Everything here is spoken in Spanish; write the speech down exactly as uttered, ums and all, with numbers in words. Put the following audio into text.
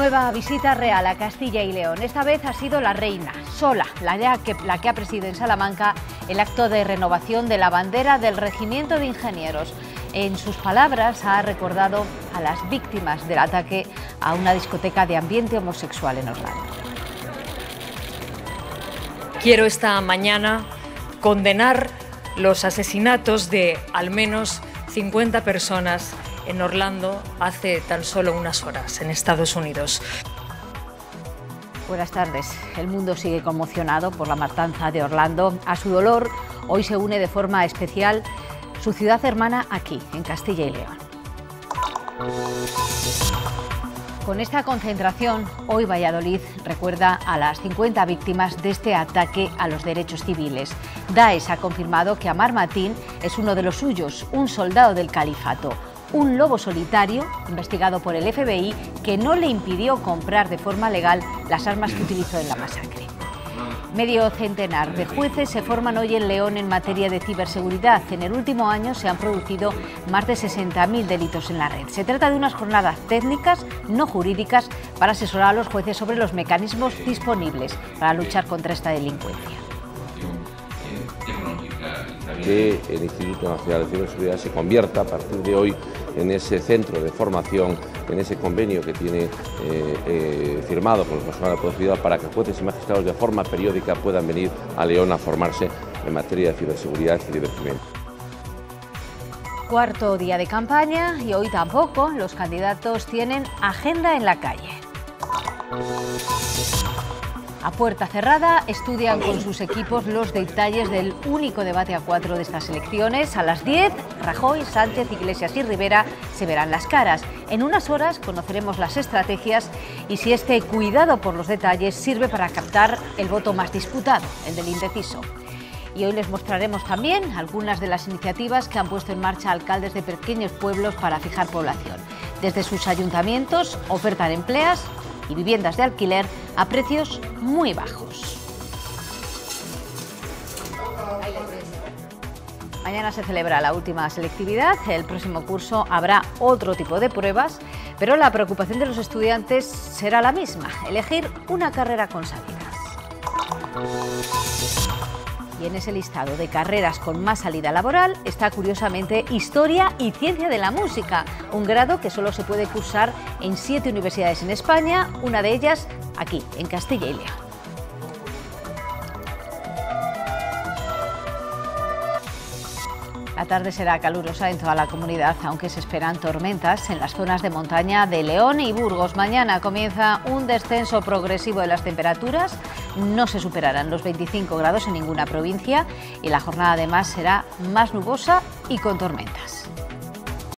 Nueva visita real a Castilla y León. Esta vez ha sido la reina, sola, la que, la que ha presidido en Salamanca el acto de renovación de la bandera del Regimiento de Ingenieros. En sus palabras ha recordado a las víctimas del ataque a una discoteca de ambiente homosexual en Orlando. Quiero esta mañana condenar los asesinatos de al menos cincuenta personas en Orlando hace tan solo unas horas, en Estados Unidos. Buenas tardes. El mundo sigue conmocionado por la matanza de Orlando. A su dolor, hoy se une de forma especial su ciudad hermana aquí, en Castilla y León. Con esta concentración, hoy Valladolid recuerda a las cincuenta víctimas de este ataque a los derechos civiles. Daesh ha confirmado que Amar Mateen es uno de los suyos, un soldado del califato, un lobo solitario investigado por el F B I que no le impidió comprar de forma legal las armas que utilizó en la masacre. Medio centenar de jueces se forman hoy en León en materia de ciberseguridad. En el último año se han producido más de sesenta mil delitos en la red. Se trata de unas jornadas técnicas, no jurídicas, para asesorar a los jueces sobre los mecanismos disponibles para luchar contra esta delincuencia. Que el Instituto Nacional de Ciberseguridad se convierta a partir de hoy en ese centro de formación, en ese convenio que tiene eh, eh, firmado con el personal de Poder Judicial para que jueces y magistrados de forma periódica puedan venir a León a formarse en materia de ciberseguridad y divertimento. Cuarto día de campaña y hoy tampoco los candidatos tienen agenda en la calle. A puerta cerrada estudian con sus equipos los detalles del único debate a cuatro de estas elecciones. A las diez, Rajoy, Sánchez, Iglesias y Rivera se verán las caras. En unas horas conoceremos las estrategias y si este cuidado por los detalles sirve para captar el voto más disputado, el del indeciso. Y hoy les mostraremos también algunas de las iniciativas que han puesto en marcha alcaldes de pequeños pueblos para fijar población. Desde sus ayuntamientos ofertan empleos y viviendas de alquiler a precios muy bajos. Mañana se celebra la última selectividad. El próximo curso habrá otro tipo de pruebas, pero la preocupación de los estudiantes será la misma: elegir una carrera con salidas. Y en ese listado de carreras con más salida laboral está curiosamente Historia y Ciencia de la Música, un grado que solo se puede cursar en siete universidades en España, una de ellas aquí, en Castilla y León. La tarde será calurosa en toda la comunidad, aunque se esperan tormentas en las zonas de montaña de León y Burgos. Mañana comienza un descenso progresivo de las temperaturas. No se superarán los veinticinco grados en ninguna provincia y la jornada además será más nubosa y con tormentas.